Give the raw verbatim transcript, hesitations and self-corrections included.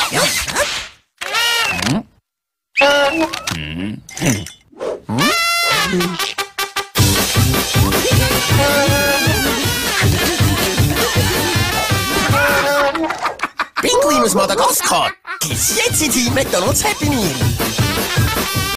Ja. Hm? Hm? Hm? Hm? Pinguine aus Madagascar. Gibt's jetzt in Team McDonald's Happy Meal.